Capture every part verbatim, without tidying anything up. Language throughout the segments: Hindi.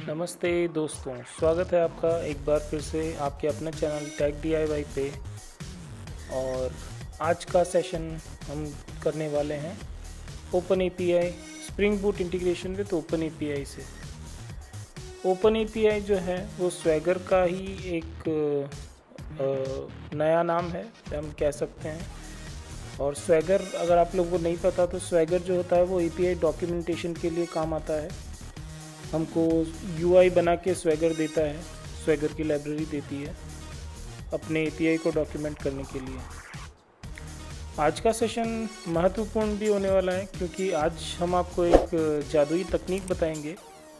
नमस्ते दोस्तों, स्वागत है आपका एक बार फिर से आपके अपने चैनल टेक डीआईवाई पे। और आज का सेशन हम करने वाले हैं open API spring boot integration with open API से। ओपन एपीआई जो है वो स्वैगर का ही एक आ, नया नाम है, हम कह सकते हैं। और स्वैगर अगर आप लोगों को नहीं पता तो स्वैगर जो होता है वो एपीआई डॉक्यूमेंटेशन के लिए काम आता है। हमको यूआई बना के स्वैगर देता है, स्वैगर की लाइब्रेरी देती है अपने एपीआई को डॉक्यूमेंट करने के लिए। आज का सेशन महत्वपूर्ण भी होने वाला है क्योंकि आज हम आपको एक जादुई तकनीक बताएंगे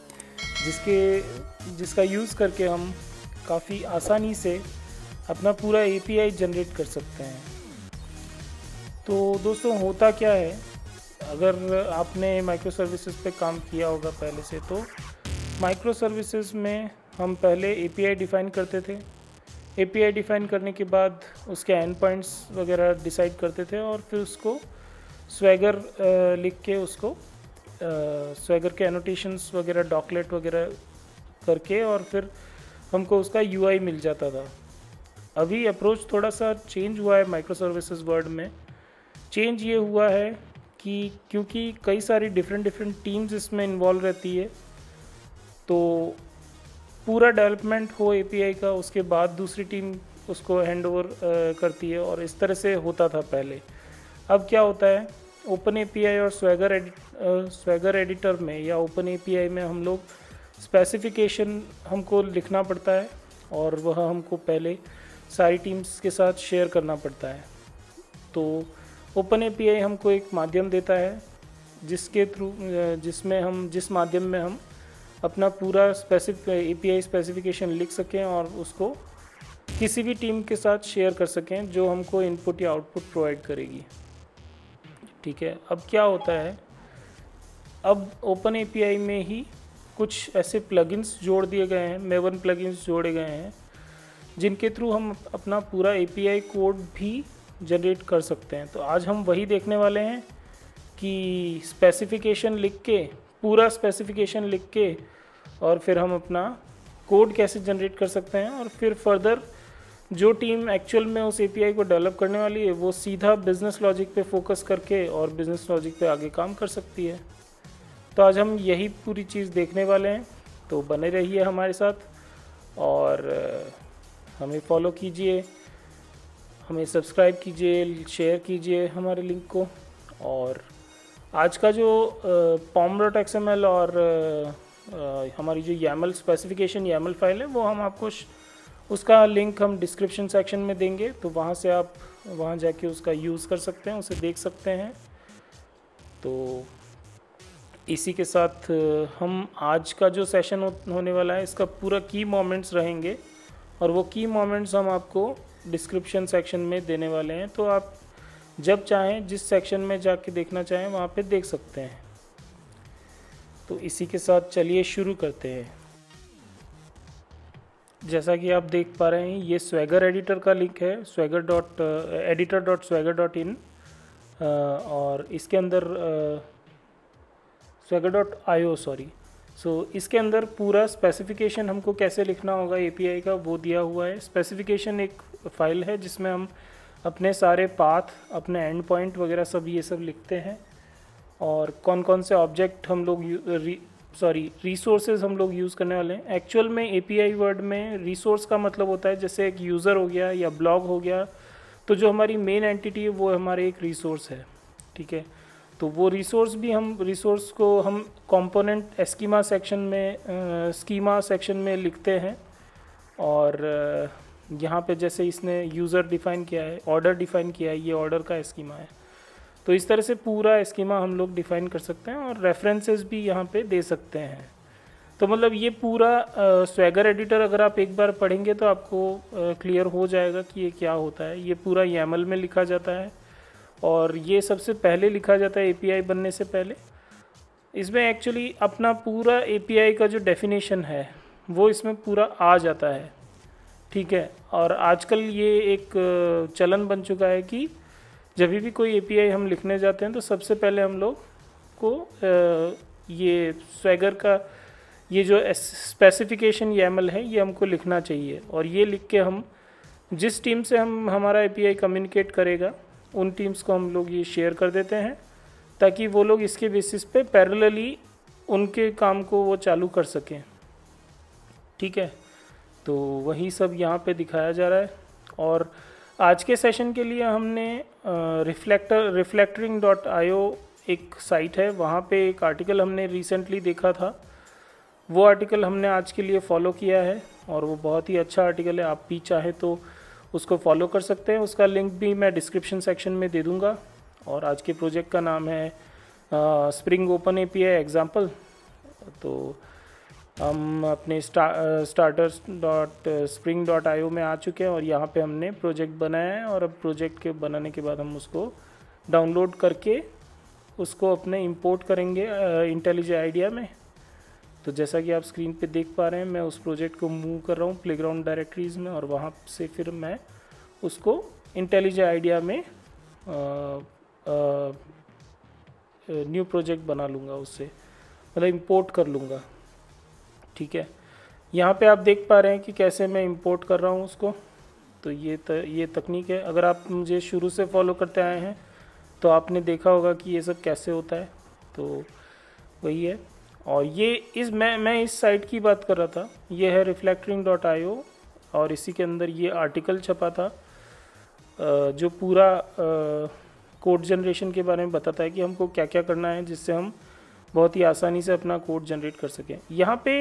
जिसके जिसका यूज़ करके हम काफ़ी आसानी से अपना पूरा एपीआई जनरेट कर सकते हैं। तो दोस्तों, होता क्या है, अगर आपने माइक्रो सर्विसेज पे काम किया होगा पहले से, तो माइक्रो सर्विसेज में हम पहले एपीआई डिफ़ाइन करते थे। एपीआई डिफ़ाइन करने के बाद उसके एंड पॉइंट्स वगैरह डिसाइड करते थे और फिर उसको स्वैगर लिख के उसको स्वैगर के एनोटेशंस वगैरह डॉकलेट वगैरह करके और फिर हमको उसका यूआई मिल जाता था। अभी अप्रोच थोड़ा सा चेंज हुआ है माइक्रो सर्विसेज वर्ल्ड में। चेंज ये हुआ है कि क्योंकि कई सारी डिफरेंट डिफरेंट टीम्स इसमें इन्वॉल्व रहती है, तो पूरा डेवलपमेंट हो एपीआई का, उसके बाद दूसरी टीम उसको हैंड ओवर करती है और इस तरह से होता था पहले। अब क्या होता है, ओपन एपीआई और स्वैगर एडिट स्वैगर एडिटर में या ओपन एपीआई में हम लोग स्पेसिफिकेशन हमको लिखना पड़ता है और वह हमको पहले सारी टीम्स के साथ शेयर करना पड़ता है। तो ओपन एपीआई हमको एक माध्यम देता है जिसके थ्रू जिसमें हम जिस माध्यम में हम अपना पूरा स्पेसिफिक एपीआई स्पेसिफिकेशन लिख सकें और उसको किसी भी टीम के साथ शेयर कर सकें जो हमको इनपुट या आउटपुट प्रोवाइड करेगी। ठीक है, अब क्या होता है, अब ओपन एपीआई में ही कुछ ऐसे प्लगइन्स जोड़ दिए गए हैं, मेवन प्लगइन्स जोड़े गए हैं जिनके थ्रू हम अपना पूरा एपीआई कोड भी जनरेट कर सकते हैं। तो आज हम वही देखने वाले हैं कि स्पेसिफिकेशन लिख के, पूरा स्पेसिफिकेशन लिख के और फिर हम अपना कोड कैसे जनरेट कर सकते हैं और फिर फर्दर जो टीम एक्चुअल में उस एपीआई को डेवलप करने वाली है वो सीधा बिजनेस लॉजिक पे फोकस करके और बिजनेस लॉजिक पे आगे काम कर सकती है। तो आज हम यही पूरी चीज़ देखने वाले हैं, तो बने रहिए हमारे साथ और हमें फॉलो कीजिए, हमें सब्सक्राइब कीजिए, शेयर कीजिए हमारे लिंक को। और आज का जो pom dot X M L और आ, हमारी जो यामल स्पेसिफिकेशन यामल फाइल है वो हम आपको उसका लिंक हम डिस्क्रिप्शन सेक्शन में देंगे, तो वहाँ से आप वहाँ जाके उसका यूज़ कर सकते हैं, उसे देख सकते हैं। तो इसी के साथ हम आज का जो सेशन होने वाला है इसका पूरा की मोमेंट्स रहेंगे और वो की मोमेंट्स हम आपको डिस्क्रिप्शन सेक्शन में देने वाले हैं, तो आप जब चाहें जिस सेक्शन में जाके देखना चाहें वहाँ पे देख सकते हैं। तो इसी के साथ चलिए शुरू करते हैं। जैसा कि आप देख पा रहे हैं, ये स्वैगर एडिटर का लिंक है, swagger dot editor dot swagger dot in, और इसके अंदर swagger dot I O sorry so so, इसके अंदर पूरा स्पेसिफिकेशन हमको कैसे लिखना होगा एपीआई का वो दिया हुआ है। स्पेसिफिकेशन एक फाइल है जिसमें हम अपने सारे पाथ, अपने एंड पॉइंट वगैरह सब ये सब लिखते हैं और कौन कौन से ऑब्जेक्ट हम लोग सॉरी रिसोर्सेज हम लोग यूज़ करने वाले हैं। एक्चुअल में एपीआई वर्ड में रिसोर्स का मतलब होता है जैसे एक यूज़र हो गया या ब्लॉग हो गया, तो जो हमारी मेन एंटिटी है वो हमारे एक रिसोर्स है। ठीक है, तो वो रिसोर्स भी हम रिसोर्स को हम कंपोनेंट स्कीमा सेक्शन में स्कीमा सेक्शन में लिखते हैं और यहाँ पे जैसे इसने यूज़र डिफ़ाइन किया है, ऑर्डर डिफ़ाइन किया है, ये ऑर्डर का स्कीमा है। तो इस तरह से पूरा स्कीमा हम लोग डिफ़ाइन कर सकते हैं और रेफरेंसेस भी यहाँ पे दे सकते हैं। तो मतलब ये पूरा स्वैगर एडिटर अगर आप एक बार पढ़ेंगे तो आपको क्लियर हो जाएगा कि ये क्या होता है। ये पूरा यामल में लिखा जाता है और ये सबसे पहले लिखा जाता है एपीआई बनने से पहले। इसमें एक्चुअली अपना पूरा एपीआई का जो डेफिनेशन है वो इसमें पूरा आ जाता है। ठीक है, और आजकल ये एक चलन बन चुका है कि जब भी कोई एपीआई हम लिखने जाते हैं तो सबसे पहले हम लोग को ये स्वैगर का ये जो स्पेसिफिकेशन यमल है ये हमको लिखना चाहिए, और ये लिख के हम जिस टीम से हम हमारा एपीआई कम्युनिकेट करेगा उन टीम्स को हम लोग ये शेयर कर देते हैं, ताकि वो लोग इसके बेसिस पे पैरेलली उनके काम को वो चालू कर सकें। ठीक है, तो वही सब यहाँ पे दिखाया जा रहा है। और आज के सेशन के लिए हमने रिफ्लेक्टर रिफ्लेक्टरिंग डॉट आई ओ एक साइट है, वहाँ पे एक आर्टिकल हमने रिसेंटली देखा था, वो आर्टिकल हमने आज के लिए फॉलो किया है और वो बहुत ही अच्छा आर्टिकल है। आप भी चाहे तो उसको फॉलो कर सकते हैं, उसका लिंक भी मैं डिस्क्रिप्शन सेक्शन में दे दूँगा। और आज के प्रोजेक्ट का नाम है स्प्रिंग ओपन एपीआई एग्जाम्पल। तो हम अपने स्टा, starters dot spring dot I O में आ चुके हैं और यहाँ पे हमने प्रोजेक्ट बनाया है, और अब प्रोजेक्ट के बनाने के बाद हम उसको डाउनलोड करके उसको अपने इंपोर्ट करेंगे इंटेलिज आइडिया में। तो जैसा कि आप स्क्रीन पे देख पा रहे हैं, मैं उस प्रोजेक्ट को मूव कर रहा हूँ प्लेग्राउंड डायरेक्टरीज़ में, और वहाँ से फिर मैं उसको इंटेलिज आइडिया में न्यू प्रोजेक्ट बना लूँगा, उससे मतलब इंपोर्ट कर लूँगा। ठीक है, यहाँ पे आप देख पा रहे हैं कि कैसे मैं इंपोर्ट कर रहा हूँ उसको। तो ये त, ये तकनीक है। अगर आप मुझे शुरू से फॉलो करते आए हैं तो आपने देखा होगा कि ये सब कैसे होता है। तो वही है। और ये इस मैं मैं इस साइट की बात कर रहा था, ये है रिफ्लेक्टरिंग डॉट आई ओ, और इसी के अंदर ये आर्टिकल छपा था जो पूरा कोड जनरेशन के बारे में बताता है कि हमको क्या क्या करना है जिससे हम बहुत ही आसानी से अपना कोड जनरेट कर सकें। यहाँ पे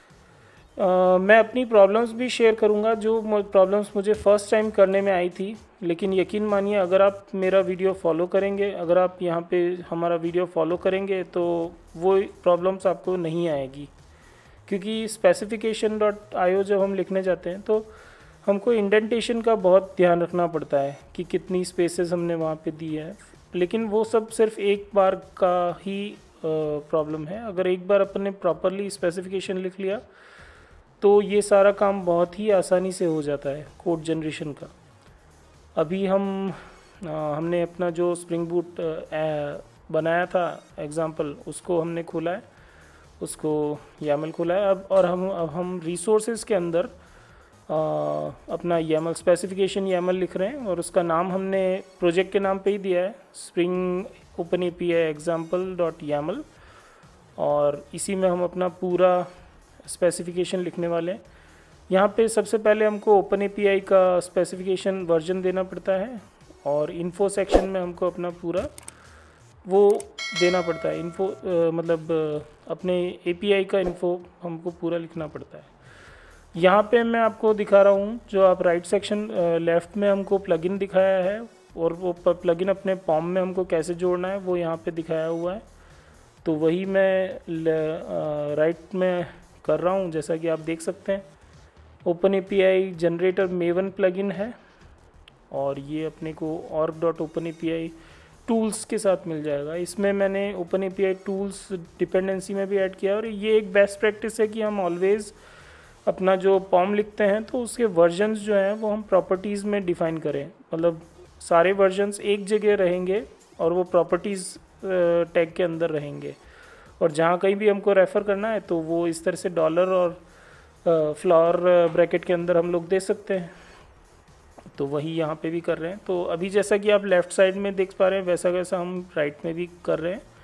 Uh, मैं अपनी प्रॉब्लम्स भी शेयर करूँगा, जो प्रॉब्लम्स मुझे फ़र्स्ट टाइम करने में आई थी। लेकिन यकीन मानिए, अगर आप मेरा वीडियो फॉलो करेंगे, अगर आप यहाँ पे हमारा वीडियो फॉलो करेंगे तो वो प्रॉब्लम्स आपको नहीं आएगी, क्योंकि स्पेसिफिकेशन डॉट आई ओ जब हम लिखने जाते हैं तो हमको इंडेंटेशन का बहुत ध्यान रखना पड़ता है कि कितनी स्पेसेस हमने वहाँ पे दी है। लेकिन वो सब सिर्फ एक बार का ही प्रॉब्लम है। अगर एक बार अपन ने प्रॉपरली स्पेसिफिकेशन लिख लिया तो ये सारा काम बहुत ही आसानी से हो जाता है कोड जनरेशन का। अभी हम आ, हमने अपना जो स्प्रिंग बूट बनाया था एग्जांपल, उसको हमने खोला है, उसको यामल खोला है अब, और हम अब हम रिसोर्सेज के अंदर आ, अपना यामल स्पेसिफिकेशन यामल लिख रहे हैं, और उसका नाम हमने प्रोजेक्ट के नाम पे ही दिया है, spring open API example dot yaml. और इसी में हम अपना पूरा स्पेसिफिकेशन लिखने वाले हैं। यहाँ पे सबसे पहले हमको ओपन एपीआई का स्पेसिफिकेशन वर्जन देना पड़ता है, और इन्फो सेक्शन में हमको अपना पूरा वो देना पड़ता है। इन्फो आ, मतलब आ, अपने एपीआई का इन्फो हमको पूरा लिखना पड़ता है। यहाँ पे मैं आपको दिखा रहा हूँ, जो आप राइट सेक्शन लेफ़्ट में हमको प्लगइन दिखाया है, और वो प्लगइन अपने पॉम में हमको कैसे जोड़ना है वो यहाँ पे दिखाया हुआ है। तो वही मैं राइट में कर रहा हूँ, जैसा कि आप देख सकते हैं। Open API generator maven plugin है, और ये अपने को org dot open API tools के साथ मिल जाएगा। इसमें मैंने ओपन एपीआई टूल्स डिपेंडेंसी में भी ऐड किया, और ये एक बेस्ट प्रैक्टिस है कि हम ऑलवेज़ अपना जो पॉम लिखते हैं तो उसके वर्जन्स जो हैं वो हम प्रॉपर्टीज़ में डिफ़ाइन करें। मतलब सारे वर्जन्स एक जगह रहेंगे और वो प्रॉपर्टीज़ टैग के अंदर रहेंगे, और जहाँ कहीं भी हमको रेफ़र करना है तो वो इस तरह से डॉलर और फ्लावर ब्रैकेट के अंदर हम लोग दे सकते हैं। तो वही यहाँ पे भी कर रहे हैं। तो अभी जैसा कि आप लेफ़्ट साइड में देख पा रहे हैं, वैसा वैसा हम राइट में भी कर रहे हैं।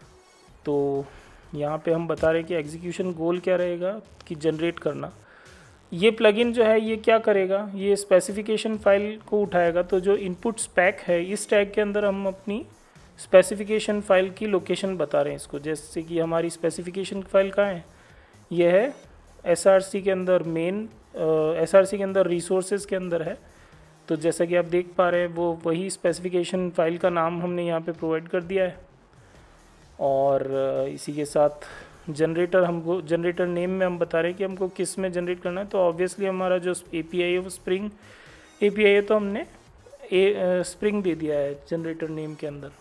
तो यहाँ पे हम बता रहे हैं कि एग्जीक्यूशन गोल क्या रहेगा कि जनरेट करना। ये प्लगइन जो है ये क्या करेगा, ये स्पेसिफिकेशन फाइल को उठाएगा। तो जो इनपुट स्पेक है, इस टैग के अंदर हम अपनी स्पेसिफिकेशन फाइल की लोकेशन बता रहे हैं इसको। जैसे कि हमारी स्पेसिफिकेशन फाइल कहाँ है, ये है एसआरसी के अंदर, मेन एसआरसी के अंदर रिसोर्सेज के अंदर है। तो जैसा कि आप देख पा रहे हैं वो वही स्पेसिफिकेशन फाइल का नाम हमने यहाँ पे प्रोवाइड कर दिया है। और इसी के साथ जनरेटर हमको जनरेटर नेम में हम बता रहे हैं कि हमको किस में जनरेट करना है। तो ऑब्वियसली हमारा जो एपीआई है वो स्प्रिंग एपीआई है, तो हमने ए स्प्रिंग दे दिया है जनरेटर नेम के अंदर।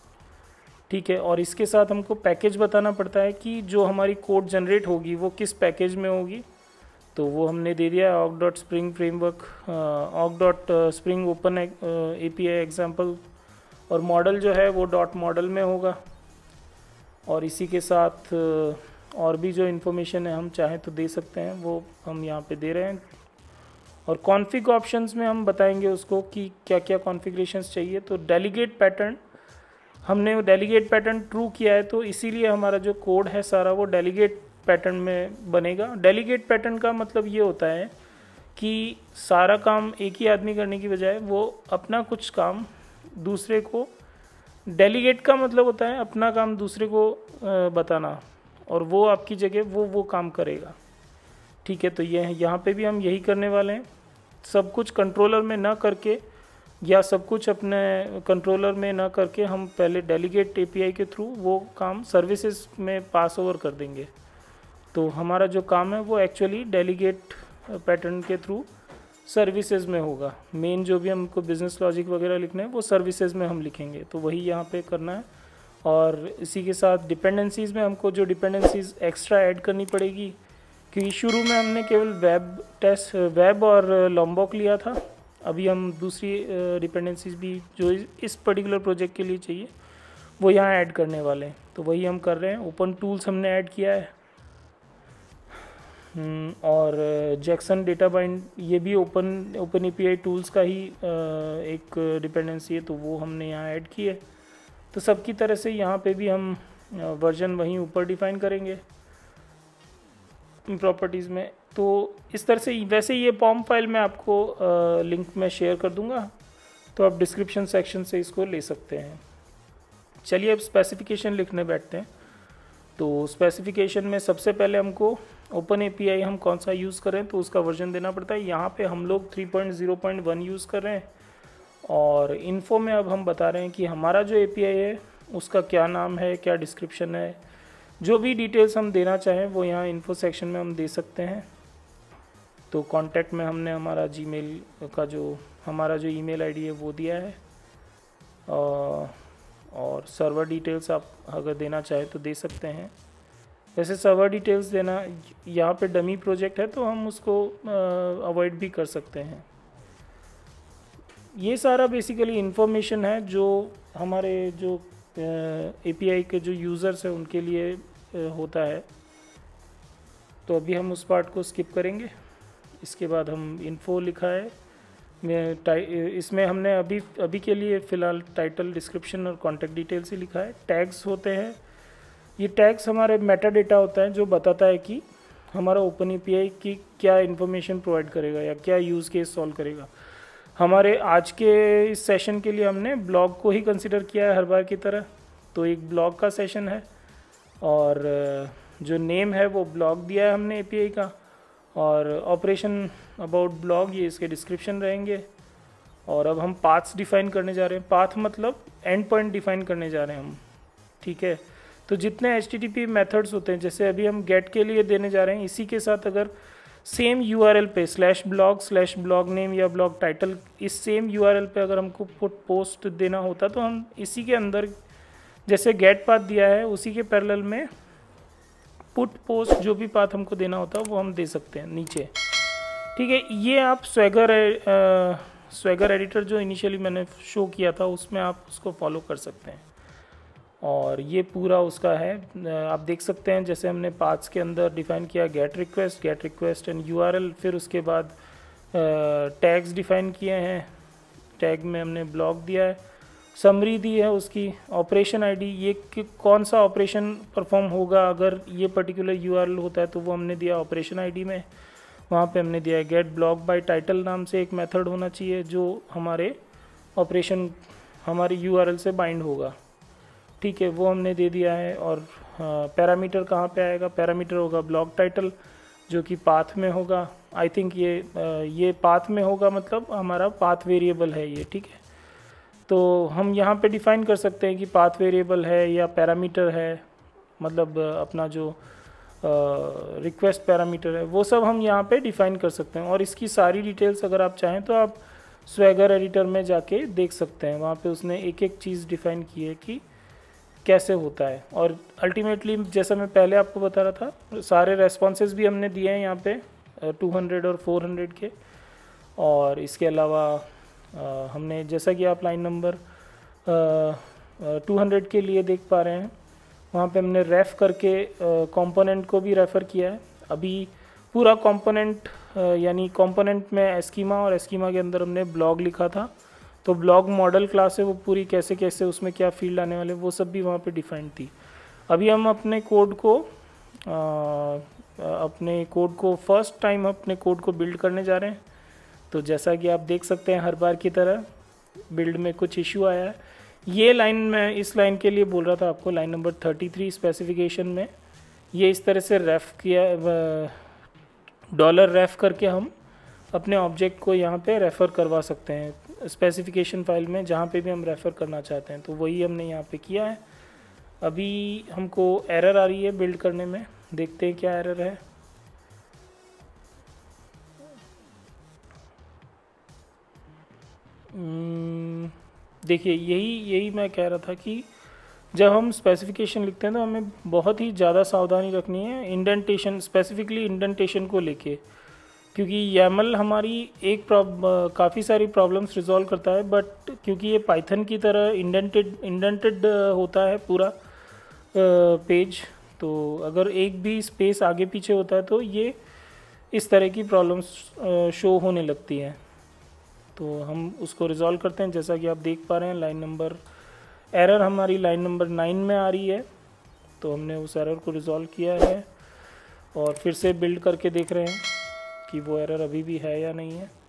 ठीक है, और इसके साथ हमको पैकेज बताना पड़ता है कि जो हमारी कोड जनरेट होगी वो किस पैकेज में होगी। तो वो हमने दे दिया है org dot spring framework, org dot spring open API example, और मॉडल जो है वो डॉट मॉडल में होगा। और इसी के साथ और भी जो इन्फॉर्मेशन है हम चाहें तो दे सकते हैं, वो हम यहाँ पे दे रहे हैं। और कॉन्फ़िग ऑप्शंस में हम बताएंगे उसको कि क्या क्या कॉन्फ़िगरेशंस चाहिए। तो डेलीगेट पैटर्न, हमने वो डेलीगेट पैटर्न ट्रू किया है, तो इसीलिए हमारा जो कोड है सारा वो डेलीगेट पैटर्न में बनेगा। डेलीगेट पैटर्न का मतलब ये होता है कि सारा काम एक ही आदमी करने की बजाय वो अपना कुछ काम दूसरे को, डेलीगेट का मतलब होता है अपना काम दूसरे को बताना, और वो आपकी जगह वो वो काम करेगा। ठीक है, तो ये यहाँ पे भी हम यही करने वाले हैं। सब कुछ कंट्रोलर में ना करके या सब कुछ अपने कंट्रोलर में ना करके हम पहले डेलीगेट एपीआई के थ्रू वो काम सर्विसेज में पास ओवर कर देंगे। तो हमारा जो काम है वो एक्चुअली डेलीगेट पैटर्न के थ्रू सर्विसेज में होगा। मेन जो भी हमको बिजनेस लॉजिक वगैरह लिखना है वो सर्विसेज में हम लिखेंगे, तो वही यहाँ पे करना है। और इसी के साथ डिपेंडेंसीज़ में हमको जो डिपेंडेंसीज़ एक्स्ट्रा ऐड करनी पड़ेगी, क्योंकि शुरू में हमने केवल वेब टेस्ट वेब और लॉम्बॉक लिया था, अभी हम दूसरी डिपेंडेंसीज भी जो इस पर्टिकुलर प्रोजेक्ट के लिए चाहिए वो यहाँ ऐड करने वाले हैं, तो वही हम कर रहे हैं। ओपन टूल्स हमने ऐड किया है, और जैक्सन डेटा बाइंड ये भी ओपन ओपन एपीआई टूल्स का ही एक डिपेंडेंसी है, तो वो हमने यहाँ ऐड की है। तो सबकी तरह से यहाँ पे भी हम वर्जन वहीं ऊपर डिफाइन करेंगे प्रॉपर्टीज़ में। तो इस तरह से, वैसे ये पॉम फाइल मैं आपको लिंक में शेयर कर दूंगा, तो आप डिस्क्रिप्शन सेक्शन से इसको ले सकते हैं। चलिए अब स्पेसिफिकेशन लिखने बैठते हैं। तो स्पेसिफिकेशन में सबसे पहले हमको ओपन एपीआई हम कौन सा यूज़ करें तो उसका वर्जन देना पड़ता है। यहाँ पे हम लोग three point zero point one use कर रहे हैं, और इन्फो में अब हम बता रहे हैं कि हमारा जो एपीआई है उसका क्या नाम है, क्या डिस्क्रिप्शन है, जो भी डिटेल्स हम देना चाहें वो यहाँ इन्फो सेक्शन में हम दे सकते हैं। तो कॉन्टैक्ट में हमने हमारा जीमेल का जो हमारा जो ईमेल आईडी है वो दिया है, और सर्वर डिटेल्स आप अगर देना चाहें तो दे सकते हैं। वैसे सर्वर डिटेल्स देना, यहाँ पे डमी प्रोजेक्ट है तो हम उसको अवॉइड भी कर सकते हैं। ये सारा बेसिकली इन्फॉर्मेशन है जो हमारे जो एपीआई के जो यूज़र्स हैं उनके लिए होता है। तो अभी हम उस पार्ट को स्किप करेंगे। इसके बाद हम इन्फो लिखा है, इसमें हमने अभी अभी के लिए फ़िलहाल टाइटल, डिस्क्रिप्शन और कॉन्टैक्ट डिटेल्स ही लिखा है। टैग्स होते हैं, ये टैग्स हमारे मेटा डेटा होता है जो बताता है कि हमारा ओपन एपीआई की क्या इन्फॉर्मेशन प्रोवाइड करेगा या क्या यूज़ केस सॉल्व करेगा। हमारे आज के इस सेशन के लिए हमने ब्लॉग को ही कंसिडर किया है हर बार की तरह, तो एक ब्लॉग का सेशन है, और जो नेम है वो ब्लॉग दिया है हमने एपीआई का, और ऑपरेशन अबाउट ब्लॉग ये इसके डिस्क्रिप्शन रहेंगे। और अब हम पाथ्स डिफाइन करने जा रहे हैं। पाथ मतलब एंड पॉइंट डिफाइन करने जा रहे हैं हम, ठीक है। तो जितने H T T P methods होते हैं, जैसे अभी हम गेट के लिए देने जा रहे हैं, इसी के साथ अगर सेम यू आर एल पे slash blog slash blog name या ब्लॉग टाइटल, इस सेम यू आर एल पे अगर हमको पुट पोस्ट देना होता तो हम इसी के अंदर जैसे गेट पाथ दिया है उसी के पैरेलल में पुट पोस्ट जो भी पाथ हमको देना होता है वो हम दे सकते हैं नीचे, ठीक है। ये आप स्वैगर स्वैगर एडिटर जो इनिशियली मैंने शो किया था उसमें आप उसको फॉलो कर सकते हैं। और ये पूरा उसका है, आप देख सकते हैं जैसे हमने पाथ्स के अंदर डिफाइन किया get request get request and URL, फिर उसके बाद टैग्स डिफाइन किए हैं, टैग में हमने ब्लॉक दिया है, समरी दी है उसकी, ऑपरेशन आईडी, ये कि कौन सा ऑपरेशन परफॉर्म होगा अगर ये पर्टिकुलर यूआरएल होता है तो वो हमने दिया ऑपरेशन आईडी में। वहाँ पे हमने दिया है गेट ब्लॉक बाय टाइटल नाम से एक मेथड होना चाहिए जो हमारे ऑपरेशन हमारे यूआरएल से बाइंड होगा, ठीक है, वो हमने दे दिया है। और पैरामीटर कहाँ पे आएगा, पैरामीटर होगा ब्लॉक टाइटल जो कि पाथ में होगा। आई थिंक ये आ, ये पाथ में होगा मतलब हमारा पाथ वेरिएबल है ये, ठीक है। तो हम यहाँ पे डिफ़ाइन कर सकते हैं कि पाथ वेरिएबल है या पैरामीटर है, मतलब अपना जो रिक्वेस्ट पैरामीटर है वो सब हम यहाँ पे डिफ़ाइन कर सकते हैं। और इसकी सारी डिटेल्स अगर आप चाहें तो आप स्वैगर एडिटर में जाके देख सकते हैं, वहाँ पे उसने एक एक चीज़ डिफ़ाइन की है कि कैसे होता है। और अल्टीमेटली जैसा मैं पहले आपको बता रहा था, सारे रेस्पॉन्सेज भी हमने दिए हैं यहाँ पे टू हंड्रेड और फोर हंड्रेड के। और इसके अलावा हमने जैसा कि आप लाइन नंबर टू हंड्रेड के लिए देख पा रहे हैं, वहाँ पे हमने रेफ करके कंपोनेंट को भी रेफ़र किया है। अभी पूरा कंपोनेंट यानी कंपोनेंट में एस्कीमा और एस्कीमा के अंदर हमने ब्लॉग लिखा था, तो ब्लॉग मॉडल क्लास है वो पूरी कैसे कैसे उसमें क्या फील्ड आने वाले वो सब भी वहाँ पे डिफाइंड थी। अभी हम अपने कोड को आ, अपने कोड को फर्स्ट टाइम अपने कोड को बिल्ड करने जा रहे हैं। तो जैसा कि आप देख सकते हैं हर बार की तरह बिल्ड में कुछ इशू आया है। ये लाइन मैं इस लाइन के लिए बोल रहा था आपको, line number thirty three specification में ये इस तरह से रेफ किया, डॉलर रेफ करके हम अपने ऑब्जेक्ट को यहाँ पे रेफ़र करवा सकते हैं स्पेसिफिकेशन फाइल में जहाँ पे भी हम रेफ़र करना चाहते हैं। तो वही हमने यहाँ पे किया है। अभी हमको एरर आ रही है बिल्ड करने में, देखते हैं क्या एरर है। देखिए यही यही मैं कह रहा था कि जब हम स्पेसिफिकेशन लिखते हैं तो हमें बहुत ही ज़्यादा सावधानी रखनी है इंडेंटेशन, स्पेसिफिकली इंडेंटेशन को लेके, क्योंकि यमल हमारी एक काफ़ी सारी प्रॉब्लम्स रिजॉल्व करता है, बट क्योंकि ये पाइथन की तरह इंडेंटेड इंडेंटेड होता है पूरा पेज, तो अगर एक भी स्पेस आगे पीछे होता है तो ये इस तरह की प्रॉब्लम्स शो होने लगती हैं। तो हम उसको रिजॉल्व करते हैं। जैसा कि आप देख पा रहे हैं लाइन नंबर एरर हमारी लाइन नंबर नाइन में आ रही है, तो हमने उस एरर को रिजॉल्व किया है और फिर से बिल्ड करके देख रहे हैं कि वो एरर अभी भी है या नहीं है।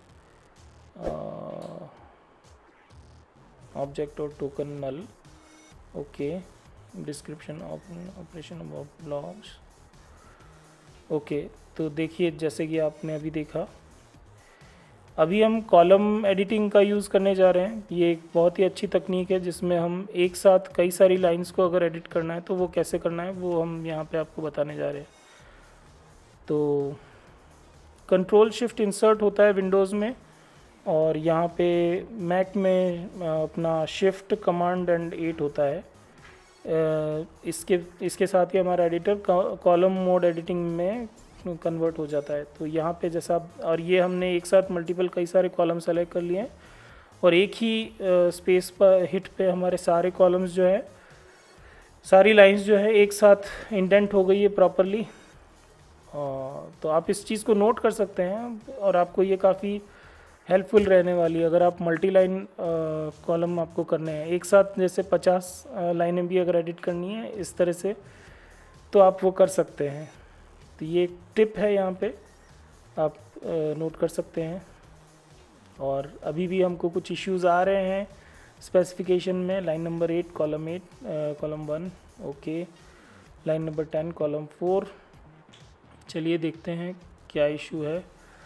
ऑब्जेक्ट और token null, okay, description operation of blocks, okay. तो देखिए जैसे कि आपने अभी देखा, अभी हम कॉलम एडिटिंग का यूज़ करने जा रहे हैं। ये एक बहुत ही अच्छी तकनीक है जिसमें हम एक साथ कई सारी लाइंस को अगर एडिट करना है तो वो कैसे करना है वो हम यहाँ पे आपको बताने जा रहे हैं। तो कंट्रोल शिफ्ट इंसर्ट होता है विंडोज़ में, और यहाँ पे मैक में अपना शिफ्ट कमांड एंड एट होता है। इसके इसके साथ ही हमारा एडिटर कॉलम मोड एडिटिंग में कन्वर्ट हो जाता है। तो यहाँ पे जैसा, और ये हमने एक साथ मल्टीपल कई सारे कॉलम सेलेक्ट कर लिए हैं और एक ही स्पेस पर हिट पे हमारे सारे कॉलम्स जो है, सारी लाइंस जो है एक साथ इंडेंट हो गई है प्रॉपरली। तो आप इस चीज़ को नोट कर सकते हैं और आपको ये काफ़ी हेल्पफुल रहने वाली है अगर आप मल्टी लाइन कॉलम आपको करने हैं एक साथ, जैसे पचास लाइनें भी अगर एडिट करनी है इस तरह से तो आप वो कर सकते हैं। तो ये एक टिप है, यहाँ पे आप नोट कर सकते हैं। और अभी भी हमको कुछ इश्यूज आ रहे हैं स्पेसिफिकेशन में, line number eight column eight column one, okay, line number ten column four. चलिए देखते हैं क्या इशू है।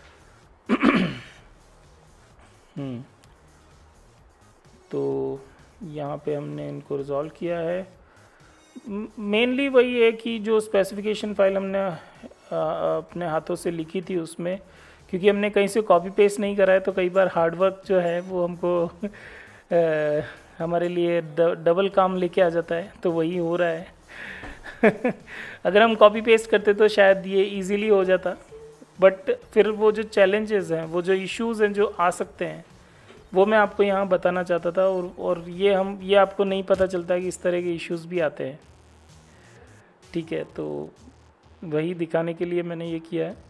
हम्म तो यहाँ पे हमने इनको रिजॉल्व किया है। मेनली वही है कि जो स्पेसिफिकेशन फाइल हमने अपने हाथों से लिखी थी उसमें, क्योंकि हमने कहीं से कॉपी पेस्ट नहीं करा है तो कई बार हार्ड वर्क जो है वो हमको आ, हमारे लिए डबल काम लेके आ जाता है, तो वही हो रहा है। अगर हम कॉपी पेस्ट करते तो शायद ये इजीली हो जाता, बट फिर वो जो चैलेंजेस हैं, वो जो इश्यूज़ हैं जो आ सकते हैं, वो मैं आपको यहाँ बताना चाहता था। और और ये हम ये आपको नहीं पता चलता कि इस तरह के इश्यूज़ भी आते हैं, ठीक है। तो वही दिखाने के लिए मैंने ये किया है।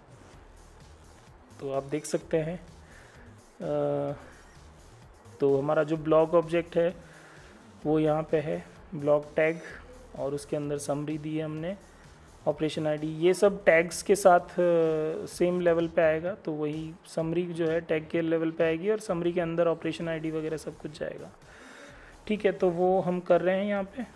तो आप देख सकते हैं, आ, तो हमारा जो ब्लॉग ऑब्जेक्ट है वो यहाँ पे है, ब्लॉग टैग, और उसके अंदर समरी दी है हमने, ऑपरेशन आईडी, ये सब टैग्स के साथ सेम लेवल पे आएगा। तो वही समरी जो है टैग के लेवल पे आएगी और समरी के अंदर ऑपरेशन आईडी वगैरह सब कुछ जाएगा, ठीक है। तो वो हम कर रहे हैं यहाँ पे।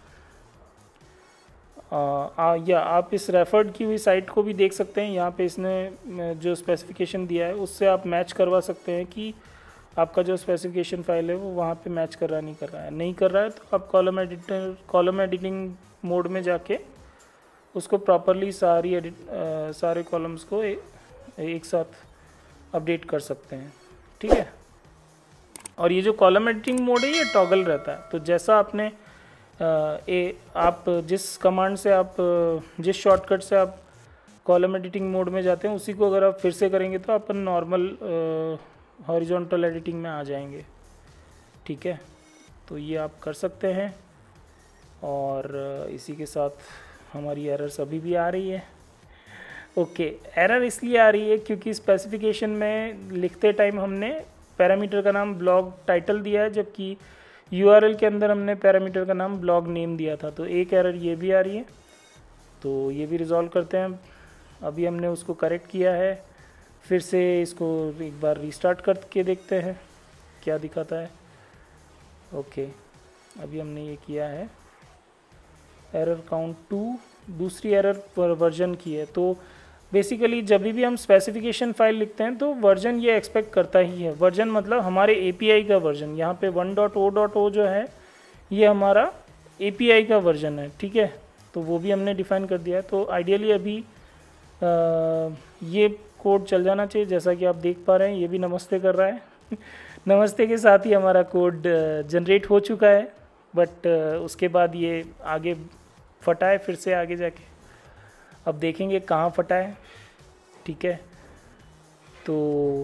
आ, आ, या आप इस रेफर्ड की हुई साइट को भी देख सकते हैं। यहाँ पे इसने जो स्पेसिफिकेशन दिया है उससे आप मैच करवा सकते हैं कि आपका जो स्पेसिफिकेशन फाइल है वो वहाँ पे मैच कर रहा नहीं कर रहा है। नहीं कर रहा है तो आप column editor column editing mode में जाके उसको प्रॉपरली सारी एडिट आ, सारे कॉलम्स को ए, एक साथ अपडेट कर सकते हैं, ठीक है। और ये जो कॉलम एडिटिंग मोड है ये टॉगल रहता है। तो जैसा आपने आ, ए, आप जिस कमांड से आप जिस शॉर्टकट से आप कॉलम एडिटिंग मोड में जाते हैं उसी को अगर आप फिर से करेंगे तो अपन नॉर्मल हॉरिजॉन्टल एडिटिंग में आ जाएंगे, ठीक है। तो ये आप कर सकते हैं। और इसी के साथ हमारी एरर्स अभी भी आ रही है। ओके, एरर इसलिए आ रही है क्योंकि स्पेसिफिकेशन में लिखते टाइम हमने पैरामीटर का नाम ब्लॉग टाइटल दिया है, जबकि यूआरएल के अंदर हमने पैरामीटर का नाम ब्लॉग नेम दिया था। तो एक एरर ये भी आ रही है, तो ये भी रिजॉल्व करते हैं। अभी हमने उसको करेक्ट किया है, फिर से इसको एक बार रीस्टार्ट करके देखते हैं क्या दिखाता है। ओके, अभी हमने ये किया है एरर काउंट टू, दूसरी एरर वर्जन की है। तो बेसिकली जब भी हम स्पेसिफिकेशन फाइल लिखते हैं तो वर्जन ये एक्सपेक्ट करता ही है। वर्जन मतलब हमारे एपीआई का वर्जन, यहाँ पे one dot O dot O जो है ये हमारा एपीआई का वर्जन है, ठीक है। तो वो भी हमने डिफाइन कर दिया है। तो आइडियली अभी आ, ये कोड चल जाना चाहिए। जैसा कि आप देख पा रहे हैं ये भी नमस्ते कर रहा है नमस्ते के साथ ही हमारा कोड जनरेट हो चुका है, बट उसके बाद ये आगे फटा है फिर से आगे जाके। अब देखेंगे कहाँ फटा है, ठीक है। तो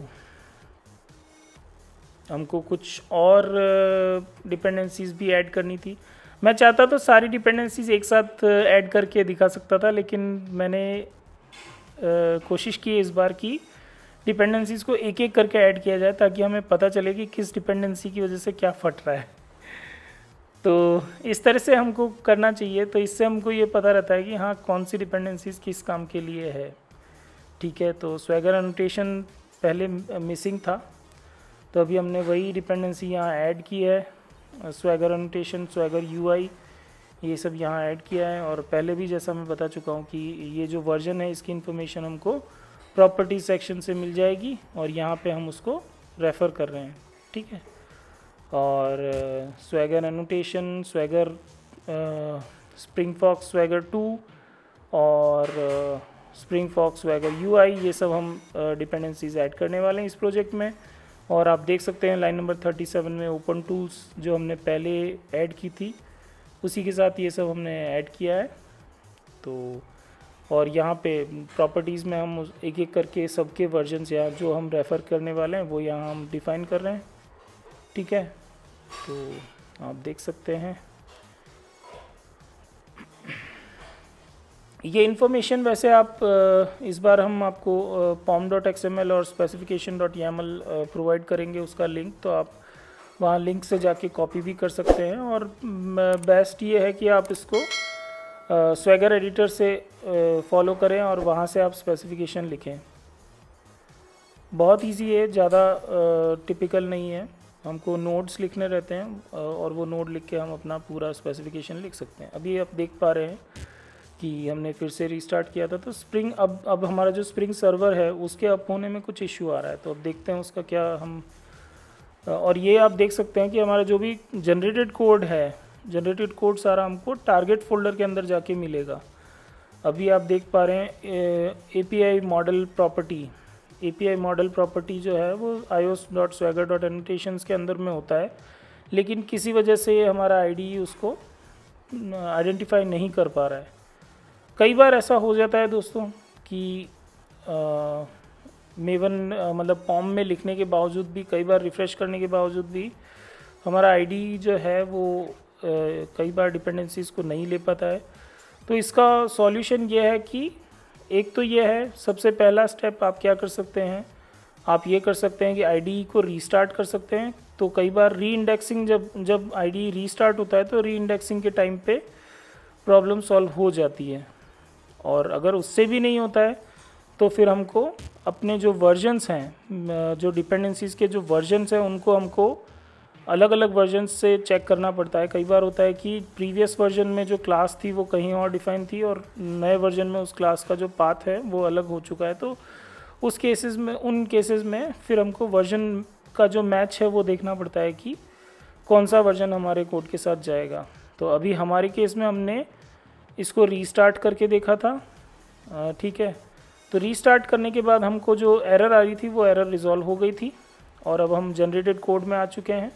हमको कुछ और डिपेंडेंसीज भी ऐड करनी थी। मैं चाहता तो सारी डिपेंडेंसीज एक साथ ऐड करके दिखा सकता था, लेकिन मैंने uh, कोशिश की इस बार की डिपेंडेंसीज को एक एक करके ऐड किया जाए ताकि हमें पता चले कि किस डिपेंडेंसी की वजह से क्या फट रहा है। तो इस तरह से हमको करना चाहिए, तो इससे हमको ये पता रहता है कि हाँ कौन सी डिपेंडेंसीज किस काम के लिए है, ठीक है। तो स्वैगर एनोटेशन पहले मिसिंग था, तो अभी हमने वही डिपेंडेंसी यहाँ ऐड की है। स्वैगर एनोटेशन, स्वैगर यूआई, ये सब यहाँ ऐड किया है। और पहले भी जैसा मैं बता चुका हूँ कि ये जो वर्जन है इसकी इन्फॉर्मेशन हमको प्रॉपर्टी सेक्शन से मिल जाएगी, और यहाँ पे हम उसको रेफ़र कर रहे हैं, ठीक है। और Swagger annotation, Swagger Springfox Swagger two और स्प्रिंग फॉक्स स्वैगर यूआई, ये सब हम डिपेंडेंसीज ऐड करने वाले हैं इस प्रोजेक्ट में। और आप देख सकते हैं लाइन नंबर थर्टी सेवन में ओपन टूल्स जो हमने पहले ऐड की थी उसी के साथ ये सब हमने ऐड किया है। तो और यहाँ पे प्रॉपर्टीज़ में हम एक एक करके सबके वर्जन्स या जो हम रेफ़र करने वाले हैं वो यहाँ हम डिफ़ाइन कर रहे हैं, ठीक है। तो आप देख सकते हैं ये इन्फॉर्मेशन वैसे आप इस बार हम आपको POM dot X M L और स्पेसिफिकेशन डॉट यामल प्रोवाइड करेंगे उसका लिंक, तो आप वहाँ लिंक से जाके कॉपी भी कर सकते हैं। और बेस्ट ये है कि आप इसको स्वैगर एडिटर से फॉलो करें और वहाँ से आप स्पेसिफिकेशन लिखें। बहुत इजी है, ज़्यादा टिपिकल नहीं है। हमको नोड्स लिखने रहते हैं और वो नोड लिख के हम अपना पूरा स्पेसिफिकेशन लिख सकते हैं। अभी आप देख पा रहे हैं कि हमने फिर से रीस्टार्ट किया था, तो स्प्रिंग अब अब हमारा जो स्प्रिंग सर्वर है उसके अप होने में कुछ इश्यू आ रहा है। तो अब देखते हैं उसका क्या हम। और ये आप देख सकते हैं कि हमारा जो भी जनरेटेड कोड है, जनरेटेड कोड सारा हमको टारगेट फोल्डर के अंदर जाके मिलेगा। अभी आप देख पा रहे हैं API model property, API model property जो है वो ios dot swagger dot annotations के अंदर में होता है, लेकिन किसी वजह से हमारा आईडी उसको आइडेंटिफाई नहीं कर पा रहा है। कई बार ऐसा हो जाता है दोस्तों कि आ, मेवन मतलब पॉम में लिखने के बावजूद भी, कई बार रिफ़्रेश करने के बावजूद भी हमारा आईडी जो है वो आ, कई बार डिपेंडेंसीज को नहीं ले पाता है। तो इसका सॉल्यूशन ये है कि एक तो ये है, सबसे पहला स्टेप आप क्या कर सकते हैं, आप ये कर सकते हैं कि आईडी को रीस्टार्ट कर सकते हैं। तो कई बार री इंडेक्सिंग जब जब आईडी रीस्टार्ट होता है तो री इंडेक्सिंग के टाइम पे प्रॉब्लम सॉल्व हो जाती है। और अगर उससे भी नहीं होता है तो फिर हमको अपने जो वर्जन्स हैं, जो डिपेंडेंसीज़ के जो वर्जन्स हैं उनको हमको अलग अलग वर्जन्स से चेक करना पड़ता है। कई बार होता है कि प्रीवियस वर्जन में जो क्लास थी वो कहीं और डिफ़ाइन थी और नए वर्जन में उस क्लास का जो पाथ है वो अलग हो चुका है। तो उस केसेस में उन केसेस में फिर हमको वर्जन का जो मैच है वो देखना पड़ता है कि कौन सा वर्जन हमारे कोड के साथ जाएगा। तो अभी हमारे केस में हमने इसको रीस्टार्ट करके देखा था, ठीक है। तो रीस्टार्ट करने के बाद हमको जो एरर आ रही थी वो एरर रिजॉल्व हो गई थी और अब हम जनरेटेड कोड में आ चुके हैं।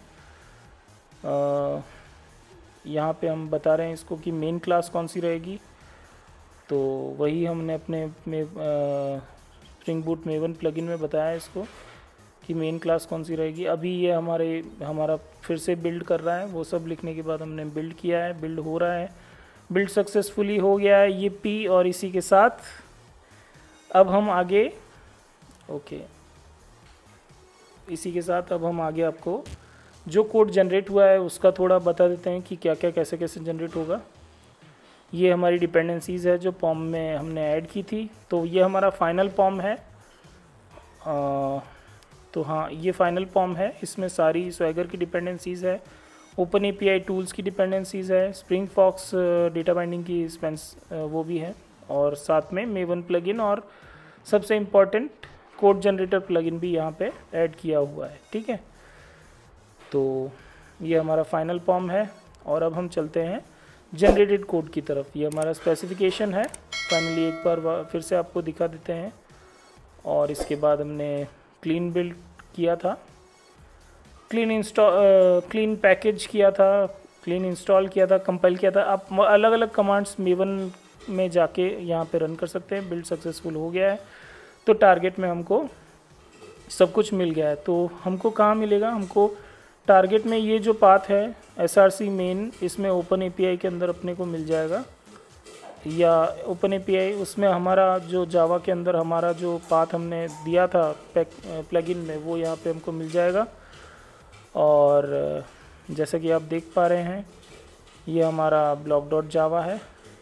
यहाँ पे हम बता रहे हैं इसको कि मेन क्लास कौन सी रहेगी। तो वही हमने अपने में स्प्रिंग बूट मेवन प्लगइन में बताया इसको कि मेन क्लास कौन सी रहेगी। अभी ये हमारे हमारा फिर से बिल्ड कर रहा है, वो सब लिखने के बाद हमने बिल्ड किया है, बिल्ड हो रहा है, बिल्ड सक्सेसफुली हो गया है ये पी। और इसी के साथ अब हम आगे ओके इसी के साथ अब हम आगे आपको जो कोड जनरेट हुआ है उसका थोड़ा बता देते हैं कि क्या क्या कैसे कैसे जनरेट होगा। ये हमारी डिपेंडेंसीज़ है जो पॉम में हमने ऐड की थी। तो ये हमारा फाइनल पॉम है। आ, तो हाँ, ये फाइनल पॉम है, इसमें सारी स्वैगर की डिपेंडेंसीज़ है, ओपन एपीआई टूल्स की डिपेंडेंसीज़ है, स्प्रिंग फॉक्स डेटा बाइंडिंग की स्पेंस वो भी है, और साथ में मेवन प्लगइन और सबसे इम्पॉर्टेंट कोड जनरेटर प्लगइन भी यहाँ पे ऐड किया हुआ है। ठीक है, तो ये हमारा फाइनल पॉम है। और अब हम चलते हैं जनरेटेड कोड की तरफ। ये हमारा स्पेसिफिकेशन है। फाइनली एक बार फिर से आपको दिखा देते हैं। और इसके बाद हमने क्लीन बिल्ड किया था, क्लीन इंस्टॉल क्लीन पैकेज किया था, क्लीन इंस्टॉल किया था, कंपाइल किया था। आप अलग अलग कमांड्स मेवन में जाके यहाँ पे रन कर सकते हैं। बिल्ड सक्सेसफुल हो गया है, तो टारगेट में हमको सब कुछ मिल गया है। तो हमको कहाँ मिलेगा, हमको टारगेट में ये जो पाथ है एस आर सी मेन, इसमें ओपन एपीआई के अंदर अपने को मिल जाएगा, या ओपन एपीआई उसमें हमारा जो जावा के अंदर हमारा जो पाथ हमने दिया था प्लगइन में, वो यहाँ पे हमको मिल जाएगा। और जैसा कि आप देख पा रहे हैं, ये हमारा ब्लॉक डॉट जावा है।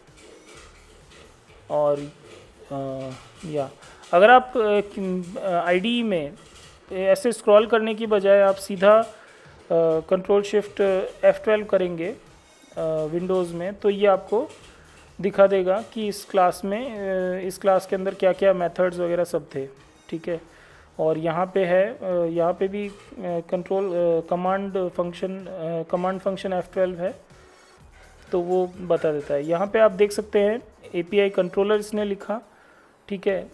और आ, या अगर आप आईडी में ऐसे स्क्रॉल करने की बजाय आप सीधा कंट्रोल शिफ्ट एफ ट्वेल्व करेंगे विंडोज़ में, तो ये आपको दिखा देगा कि इस क्लास में इस क्लास के अंदर क्या क्या मेथड्स वगैरह सब थे। ठीक है, और यहाँ पे है, यहाँ पे भी control command function command function F twelve है, तो वो बता देता है। यहाँ पे आप देख सकते हैं एपीआई कंट्रोलर इसने लिखा। ठीक है,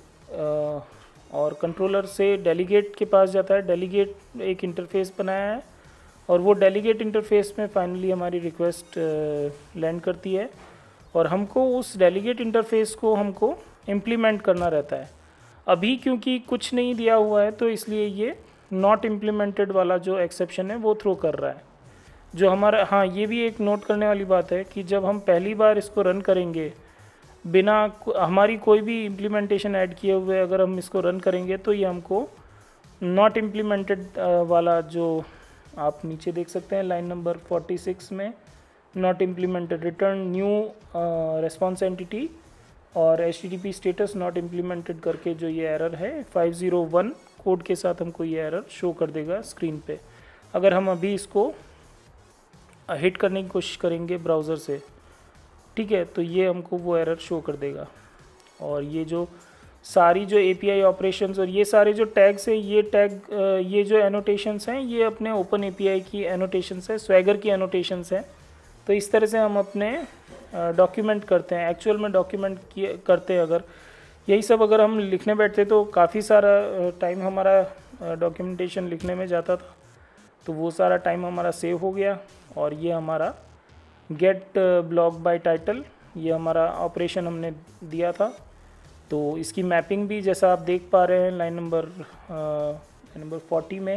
और कंट्रोलर से डेलीगेट के पास जाता है। डेलीगेट एक इंटरफेस बनाया है, और वो डेलीगेट इंटरफेस में फाइनली हमारी रिक्वेस्ट लैंड करती है, और हमको उस डेलीगेट इंटरफेस को हमको इम्प्लीमेंट करना रहता है। अभी क्योंकि कुछ नहीं दिया हुआ है, तो इसलिए ये नॉट इम्प्लीमेंटेड वाला जो एक्सेप्शन है वो थ्रो कर रहा है, जो हमारा। हाँ, ये भी एक नोट करने वाली बात है कि जब हम पहली बार इसको रन करेंगे बिना हमारी कोई भी इम्प्लीमेंटेशन ऐड किए हुए अगर हम इसको रन करेंगे, तो ये हमको नॉट इम्प्लीमेंटेड वाला, जो आप नीचे देख सकते हैं लाइन नंबर फोर्टी सिक्स में, not implemented, return new response entity और H T T P status not implemented करके जो ये एरर है फाइव ज़ीरो वन कोड के साथ हमको ये एरर शो कर देगा स्क्रीन पे। अगर हम अभी इसको हिट करने की कोशिश करेंगे ब्राउज़र से, ठीक है, तो ये हमको वो एरर शो कर देगा। और ये जो सारी जो एपीआई ऑपरेशंस और ये सारे जो टैग्स हैं, ये टैग ये जो एनोटेशंस हैं, ये अपने ओपन एपीआई की एनोटेशंस है, स्वैगर की एनोटेशंस हैं। तो इस तरह से हम अपने डॉक्यूमेंट करते हैं, एक्चुअल में डॉक्यूमेंट किए करते हैं। अगर यही सब अगर हम लिखने बैठते तो काफ़ी सारा टाइम हमारा डॉक्यूमेंटेशन लिखने में जाता था, तो वो सारा टाइम हमारा सेव हो गया। और ये हमारा गेट ब्लॉक बाय टाइटल, ये हमारा ऑपरेशन हमने दिया था। तो इसकी मैपिंग भी जैसा आप देख पा रहे हैं लाइन नंबर नंबर फोर्टी में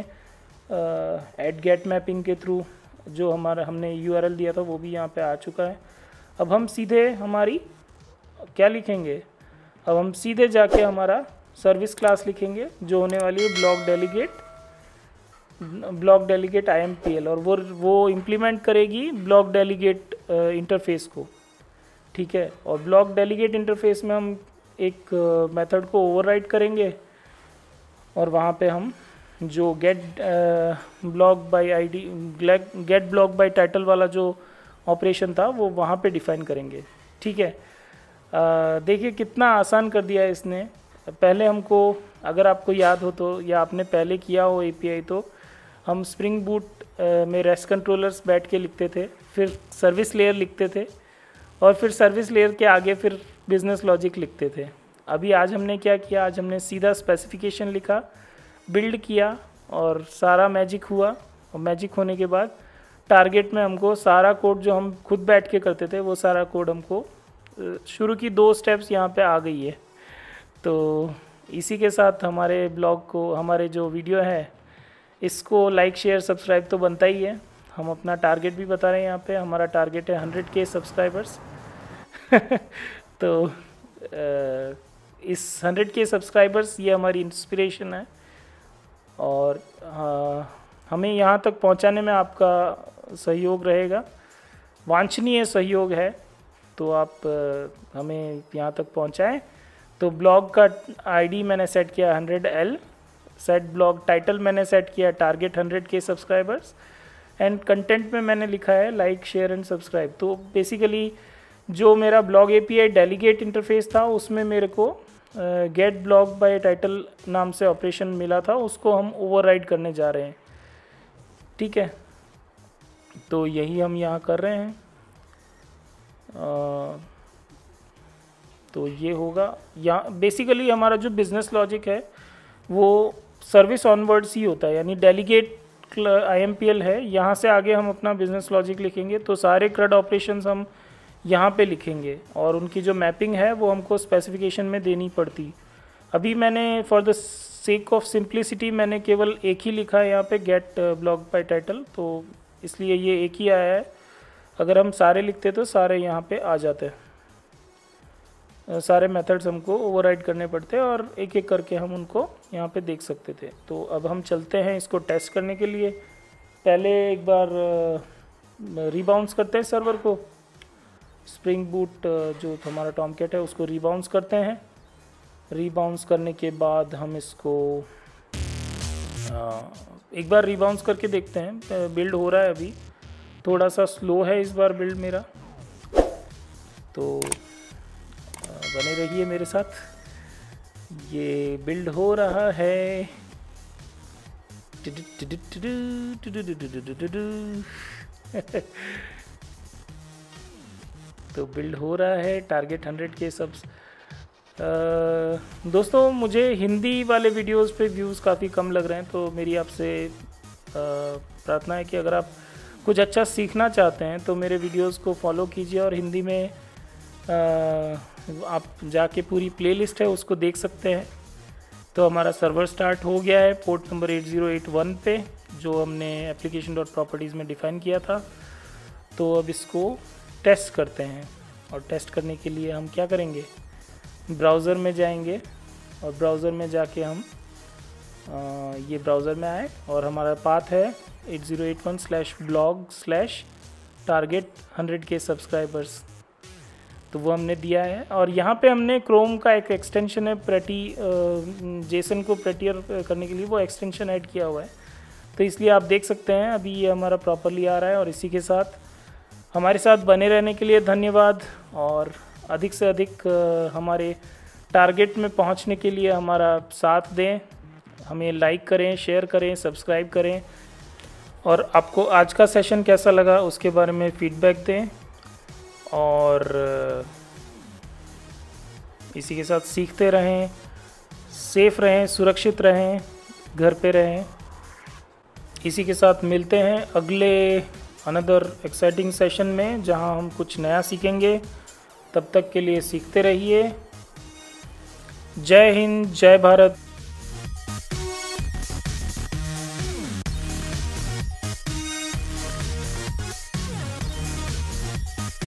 एड गेट मैपिंग के थ्रू जो हमारा हमने यूआरएल दिया था वो भी यहाँ पे आ चुका है। अब हम सीधे हमारी क्या लिखेंगे, अब हम सीधे जाके हमारा सर्विस क्लास लिखेंगे जो होने वाली है block delegate block delegate I M P L, और वो वो इम्प्लीमेंट करेगी ब्लॉक डेलीगेट इंटरफेस को। ठीक है, और ब्लॉक डेलीगेट इंटरफेस में हम एक मेथड को ओवरराइड करेंगे, और वहाँ पे हम जो get block by ID get block by title वाला जो ऑपरेशन था वो वहाँ पे डिफाइन करेंगे। ठीक है, देखिए कितना आसान कर दिया है इसने। पहले हमको, अगर आपको याद हो तो, या आपने पहले किया हो एपीआई, तो हम स्प्रिंग बूट में रेस्ट कंट्रोलर्स बैठ के लिखते थे, फिर सर्विस लेयर लिखते थे, और फिर सर्विस लेयर के आगे फिर बिजनेस लॉजिक लिखते थे। अभी आज हमने क्या किया, आज हमने सीधा स्पेसिफिकेशन लिखा, बिल्ड किया, और सारा मैजिक हुआ। और मैजिक होने के बाद टारगेट में हमको सारा कोड जो हम खुद बैठ के करते थे वो सारा कोड हमको शुरू की दो स्टेप्स यहाँ पे आ गई है। तो इसी के साथ हमारे ब्लॉग को, हमारे जो वीडियो है इसको लाइक शेयर सब्सक्राइब तो बनता ही है। हम अपना टारगेट भी बता रहे हैं यहाँ पे, हमारा टारगेट है हंड्रेड के सब्सक्राइबर्स। तो आ, इस हंड्रेड के सब्सक्राइबर्स ये हमारी इंस्पिरेशन है, और आ, हमें यहाँ तक पहुँचाने में आपका सहयोग रहेगा, वांछनीय सहयोग है। तो आप आ, हमें यहाँ तक पहुँचाएं। तो ब्लॉग का आईडी मैंने सेट किया hundred L, set blog title मैंने सेट किया टारगेट हंड्रेड के सब्सक्राइबर्स, एंड कंटेंट में मैंने लिखा है लाइक शेयर एंड सब्सक्राइब। तो बेसिकली जो मेरा ब्लॉग एपीआई डेलीगेट इंटरफेस था उसमें मेरे को गेट ब्लॉग बाय टाइटल नाम से ऑपरेशन मिला था, उसको हम ओवरराइड करने जा रहे हैं। ठीक है, तो यही हम यहाँ कर रहे हैं। आ, तो ये होगा यहाँ बेसिकली हमारा जो बिज़नेस लॉजिक है वो सर्विस ऑनवर्ड्स ही होता है, यानी delegate I M P L है, यहाँ से आगे हम अपना बिज़नेस लॉजिक लिखेंगे। तो सारे क्रड ऑपरेशंस हम यहाँ पे लिखेंगे, और उनकी जो मैपिंग है वो हमको स्पेसिफिकेशन में देनी पड़ती। अभी मैंने for the sake of simplicity मैंने केवल एक ही लिखा है यहाँ पे, गेट ब्लॉग बाय टाइटल, तो इसलिए ये एक ही आया है। अगर हम सारे लिखते तो सारे यहाँ पे आ जाते, सारे मेथड्स हमको ओवरराइड करने पड़ते और एक एक करके हम उनको यहाँ पे देख सकते थे। तो अब हम चलते हैं इसको टेस्ट करने के लिए। पहले एक बार रीबाउंस करते हैं सर्वर को, स्प्रिंग बूट जो हमारा टॉमकेट है उसको रीबाउंस करते हैं। रीबाउंस करने के बाद हम इसको आ, एक बार रीबाउंस करके देखते हैं। बिल्ड हो रहा है, अभी थोड़ा सा स्लो है इस बार बिल्ड मेरा, तो बने रहिए मेरे साथ, ये बिल्ड हो रहा है। तो बिल्ड हो रहा है टारगेट हंड्रेड के सब्स। दोस्तों मुझे हिंदी वाले वीडियोस पे व्यूज़ काफ़ी कम लग रहे हैं, तो मेरी आपसे प्रार्थना है कि अगर आप कुछ अच्छा सीखना चाहते हैं तो मेरे वीडियोस को फॉलो कीजिए, और हिंदी में आ, आप जाके पूरी प्लेलिस्ट है उसको देख सकते हैं। तो हमारा सर्वर स्टार्ट हो गया है port number eight zero eight one पे, जो हमने एप्लीकेशन डॉट प्रॉपर्टीज़ में डिफ़ाइन किया था। तो अब इसको टेस्ट करते हैं, और टेस्ट करने के लिए हम क्या करेंगे, ब्राउज़र में जाएंगे, और ब्राउज़र में जाके हम आ, ये ब्राउज़र में आए और हमारा पाथ है eight zero eight one slash blog slash target hundred के सब्सक्राइबर्स, तो वो हमने दिया है। और यहाँ पे हमने क्रोम का एक एक्सटेंशन है प्रेटी, जेसन को प्रेटियर करने के लिए वो एक्सटेंशन ऐड किया हुआ है, तो इसलिए आप देख सकते हैं अभी ये हमारा प्रॉपरली आ रहा है। और इसी के साथ हमारे साथ बने रहने के लिए धन्यवाद, और अधिक से अधिक हमारे टारगेट में पहुँचने के लिए हमारा साथ दें, हमें लाइक करें, शेयर करें, सब्सक्राइब करें, और आपको आज का सेशन कैसा लगा उसके बारे में फीडबैक दें। और इसी के साथ सीखते रहें, सेफ रहें, सुरक्षित रहें, घर पे रहें। इसी के साथ मिलते हैं अगले अनदर एक्साइटिंग सेशन में, जहां हम कुछ नया सीखेंगे। तब तक के लिए सीखते रहिए। जय हिंद, जय भारत।